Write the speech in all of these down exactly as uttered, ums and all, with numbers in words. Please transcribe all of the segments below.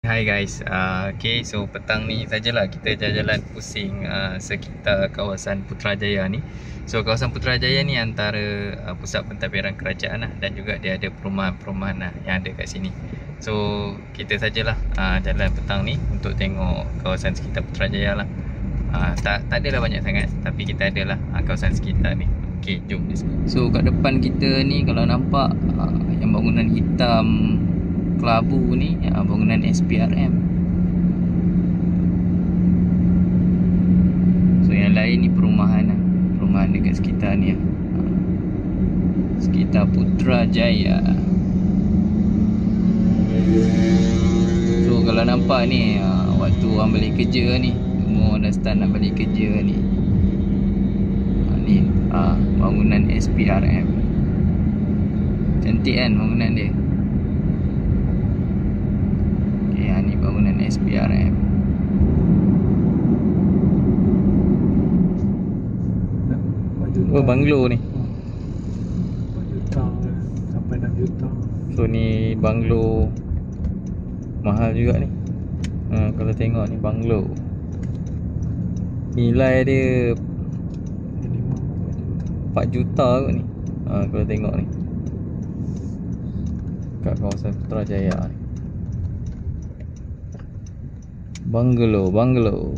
Hai guys, uh, okay, so petang ni sajalah kita jalan-jalan pusing uh, sekitar kawasan Putrajaya ni. So kawasan Putrajaya ni antara uh, pusat pentadbiran kerajaan lah, dan juga dia ada perumahan-perumahan lah yang ada kat sini. So kita sajalah uh, jalan petang ni untuk tengok kawasan sekitar Putrajaya lah. uh, tak, tak adalah banyak sangat, tapi kita adalah uh, kawasan sekitar ni. Okay, jom let's go. So kat depan kita ni kalau nampak uh, yang bangunan hitam kelabu ni, ya, bangunan S P R M. So yang lain ni perumahan lah. Perumahan dekat sekitar ni lah. Sekitar Putrajaya. So kalau nampak ni, waktu orang balik kerja ni, semua dah start nak balik kerja ni. Ni bangunan S P R M. Cantik kan bangunan dia. Ni bangunan S P R M. Oh, banglo ni. empat juta sampai enam juta. So ni banglo mahal juga ni. Ha, kalau tengok ni banglo, nilai dia empat juta kot ni. Ha, kalau tengok ni kat kawasan Putrajaya ni. Bungalow, bungalow.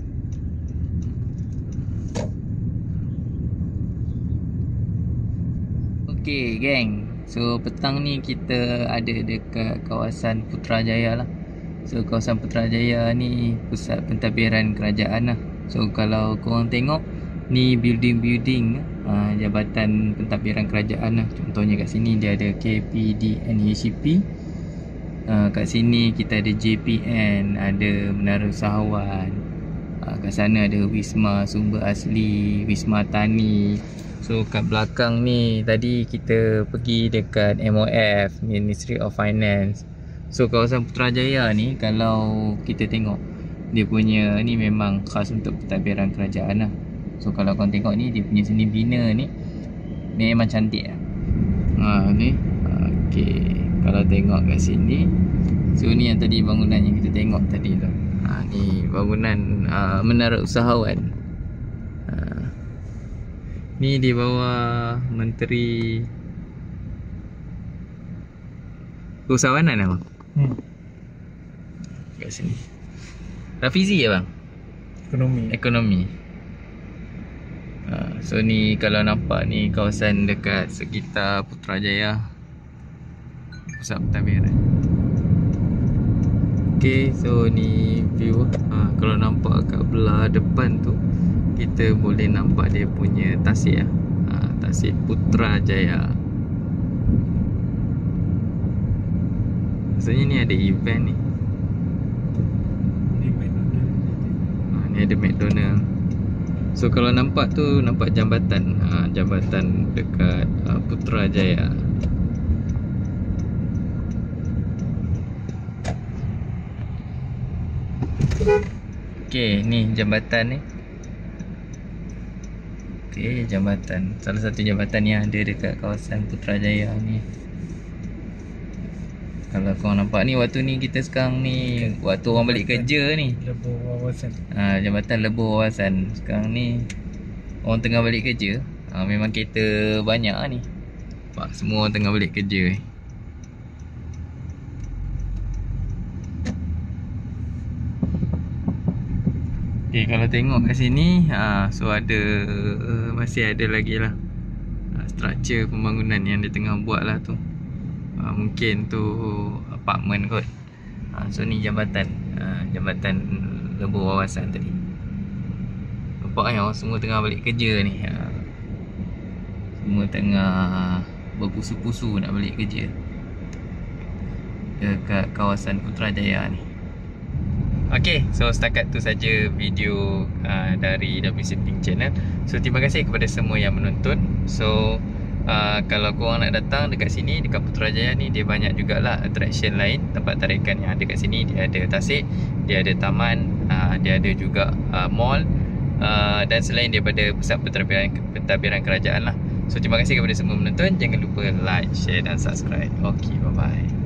Okay geng, so petang ni kita ada dekat kawasan Putrajaya lah. So kawasan Putrajaya ni pusat pentadbiran kerajaan lah. So kalau korang tengok ni building-building uh, Jabatan Pentadbiran Kerajaan lah. Contohnya kat sini dia ada K P D N H P. Uh, kat sini kita ada J P N, ada Menara Usahawan. uh, Kat sana ada Wisma Sumber Asli, Wisma Tani. So kat belakang ni tadi kita pergi dekat M O F, Ministry of Finance. So kawasan Putrajaya ni kalau kita tengok, dia punya ni memang khas untuk pentadbiran kerajaan lah. So kalau korang tengok ni, dia punya seni bina ni memang cantik lah. Ha, ni okay. Kalau tengok kat sini, so ni yang tadi bangunan yang kita tengok tadi tu. Ha, ni bangunan uh, Menara Usahawan. Ha, ni di bawah Menteri Keusahawanan lah bang. Hmm. Kat sini. Rafizi ya bang? Ekonomi. Ekonomi. Ha, so ni kalau nampak ni kawasan dekat sekitar Putrajaya, pusat pentadbiran. Okay, so ni view. ha, Kalau nampak kat belah depan tu, kita boleh nampak dia punya tasik lah. ha, Tasik Putrajaya. Maksudnya ni ada event ni. Ni McDonald. ha, Ni ada McDonald. So kalau nampak tu, nampak jambatan. ha, Jambatan dekat uh, Putrajaya. Okay, ni jambatan ni. Okay, jambatan. Salah satu jambatan yang ada dekat kawasan Putrajaya ni. Kalau korang nampak ni, waktu ni kita sekarang ni, waktu orang balik kerja ni. Lebur wawasan. ha, Jambatan Lebur Wawasan. Sekarang ni orang tengah balik kerja. ha, Memang kereta banyak lah ni. Nampak semua orang tengah balik kerja ni. Okay, kalau tengok kat sini, ha, so ada uh, masih ada lagi lah uh, struktur pembangunan yang dia tengah buat lah tu. uh, Mungkin tu apartmen kot. uh, So ni jambatan, uh, Jambatan Lebur Wawasan tadi. Nampak kan orang semua tengah balik kerja ni. uh, Semua tengah berpusu-pusu nak balik kerja dekat kawasan Putrajaya ni. Okay, so setakat tu saja video uh, dari W C Pink Channel. So terima kasih kepada semua yang menonton. So uh, kalau korang nak datang dekat sini, dekat Putrajaya ni, dia banyak jugalah attraction lain, tempat tarikan yang ada kat sini. Dia ada tasik, dia ada taman, uh, dia ada juga uh, mall, uh, dan selain daripada pusat pentadbiran, pentadbiran kerajaan lah. So terima kasih kepada semua menonton. Jangan lupa like, share dan subscribe. Okay, bye bye.